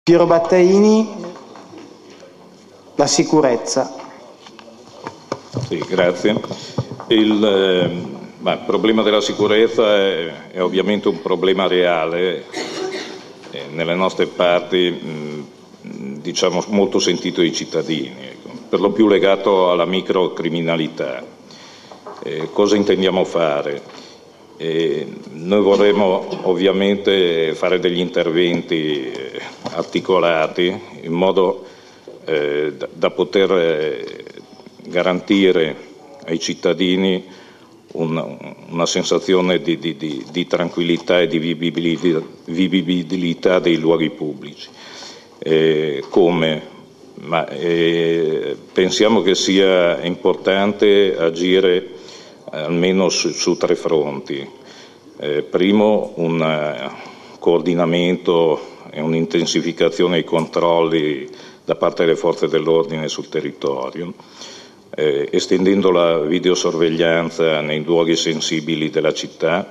Piero Battaini, la sicurezza. Sì, grazie. Il problema della sicurezza è ovviamente un problema reale, nelle nostre parti diciamo molto sentito dai cittadini, ecco, per lo più legato alla microcriminalità. Cosa intendiamo fare? Noi vorremmo ovviamente fare degli interventi articolati in modo da poter garantire ai cittadini una sensazione di tranquillità e di vivibilità dei luoghi pubblici. Come? Pensiamo che sia importante agire almeno su 3 fronti. Primo, un coordinamento e un'intensificazione dei controlli da parte delle forze dell'ordine sul territorio, estendendo la videosorveglianza nei luoghi sensibili della città,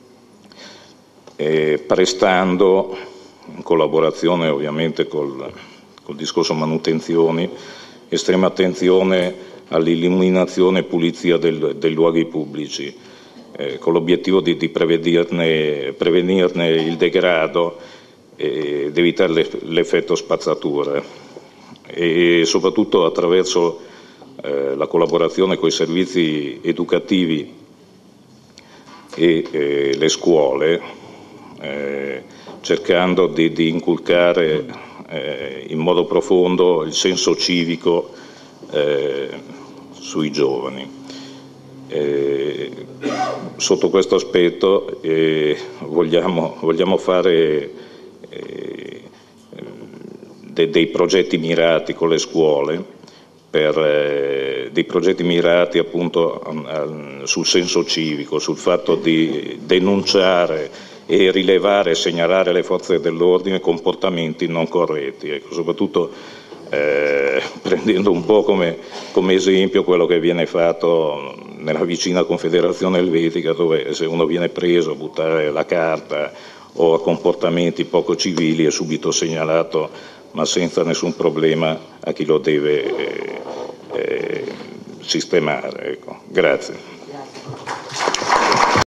prestando, in collaborazione ovviamente col discorso manutenzioni, estrema attenzione all'illuminazione e pulizia dei luoghi pubblici, con l'obiettivo di prevenirne il degrado ed evitare l'effetto spazzatura, e soprattutto attraverso la collaborazione con i servizi educativi e le scuole, cercando di inculcare in modo profondo il senso civico sui giovani. Sotto questo aspetto vogliamo fare dei progetti mirati con le scuole, dei progetti mirati appunto sul senso civico, sul fatto di denunciare e rilevare e segnalare alle forze dell'ordine comportamenti non corretti, ecco, soprattutto prendendo un po' come esempio quello che viene fatto nella vicina Confederazione Elvetica, dove se uno viene preso a buttare la carta o a comportamenti poco civili è subito segnalato, ma senza nessun problema, a chi lo deve sistemare. Ecco. Grazie.